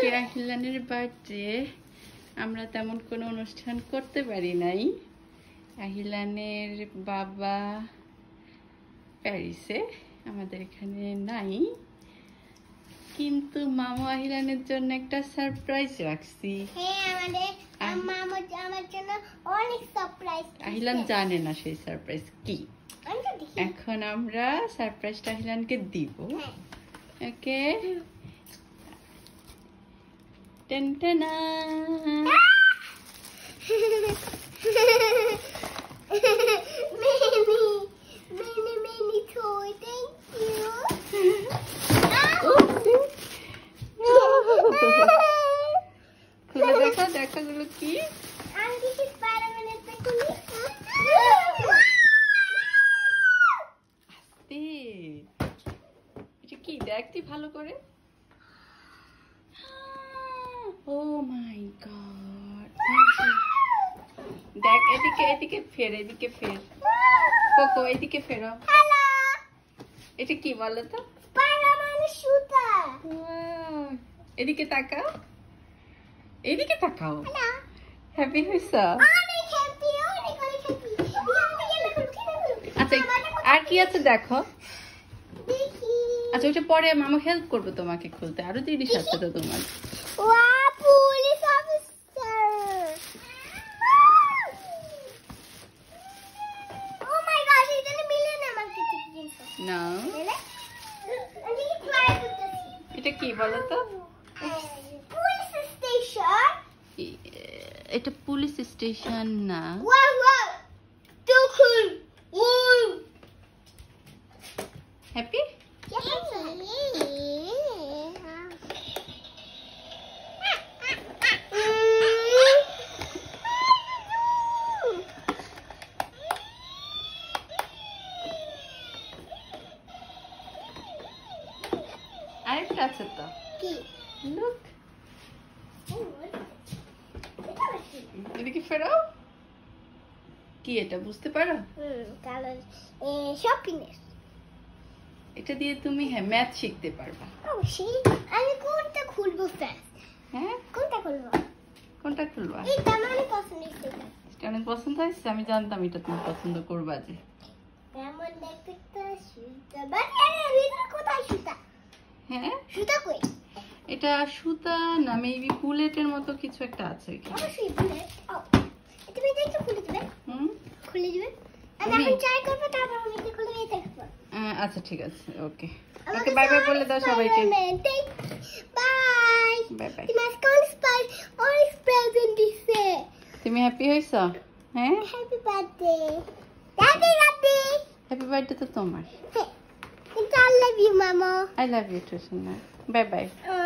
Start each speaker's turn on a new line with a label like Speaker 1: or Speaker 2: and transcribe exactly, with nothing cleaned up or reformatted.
Speaker 1: আজকে আহিলানের বার্থডে আমরা তেমন কোনো অনুষ্ঠান করতে পারি নাই। আহিলানের বাবা প্যারিসে, আমাদের এখানে নাই, কিন্তু মামা আহিলানের জন্য একটা সারপ্রাইজ রাখছি।
Speaker 2: হ্যাঁ, আমাদের মামা আমার জন্য অনেক সারপ্রাইজ।
Speaker 1: আহিলান জানে না সেই সারপ্রাইজ কি। এখন আমরা সারপ্রাইজটা আহিলানকে দিব। ওকে, টেন টেনা। খুলে দেখা দেখা গুলো কি? এটা কি দেখতি ভালো করে? ও মাই গড, দেখ এদিকে এদিকে ফের, এদিকে ফের কোকো, এদিকে ফেরো। এটা কি বলো তো?
Speaker 2: সুতা।
Speaker 1: এদিকে তাকাও, এদিকে তাকাও। হ্যাপি হইছ? আচ্ছা, আর কি আছে দেখো। আচ্ছা, ওইটা পরে মামা হেল্প করবো তোমাকে খুলতে। আরো জিনিস আছে তো তোমার। না, এটা কি বলো তো? এটা পুলিশ স্টেশন না। হ্যাপি? আরেকটা আছে তো। লুক, এদিকে ফেরো। কি এটা বুঝতে পারো? এটা দিয়ে তুমি হ্যাঁ ম্যাথ শিখতে পারবা।
Speaker 2: আমি কোনটা খুলবো ফার্স্ট?
Speaker 1: হ্যাঁ,
Speaker 2: কোনটা খুলবো?
Speaker 1: কোনটা খুলবা?
Speaker 2: এটা আমার পছন্দ হয়েছে।
Speaker 1: এটা অনেক পছন্দ হয়েছে, আমি জানতাম এটা তুমি পছন্দ করবা যে।
Speaker 2: কেমন দেখতে সুতা? বাট এর ভিতরে কোথায় সুতা?
Speaker 1: হ্যাঁ,
Speaker 2: সুতা কই?
Speaker 1: এটা সুতা না, মেবি বুলেটের মতো কিছু একটা আছে এখানে।
Speaker 2: অবশ্যই বুলেট। ও, এটা ভিতরে একটু খুলে দিবে।
Speaker 1: হুম,
Speaker 2: খুলে দিবে। আমি এখন ট্রাই করব, তারপর আমি এটা খুলে নিয়ে দেখব।
Speaker 1: আচ্ছা ঠিক আছে, ওকে ওকে, বাই বাই বলে দাও সবাইকে।
Speaker 2: Bye
Speaker 1: bye bye.
Speaker 2: তুমি আজকে অনেক স্পাইস অনেক প্রেজেন্ট দিছে।
Speaker 1: তুমি হ্যাপি হইছো? হ্যাঁ,
Speaker 2: হ্যাপি বার্থডে দাদি। দাদি
Speaker 1: হ্যাপি বার্থডে তো তোমার।
Speaker 2: কিন্তু আই লাভ ইউ মামা।
Speaker 1: আই লাভ ইউ টু সোনা। Bye by.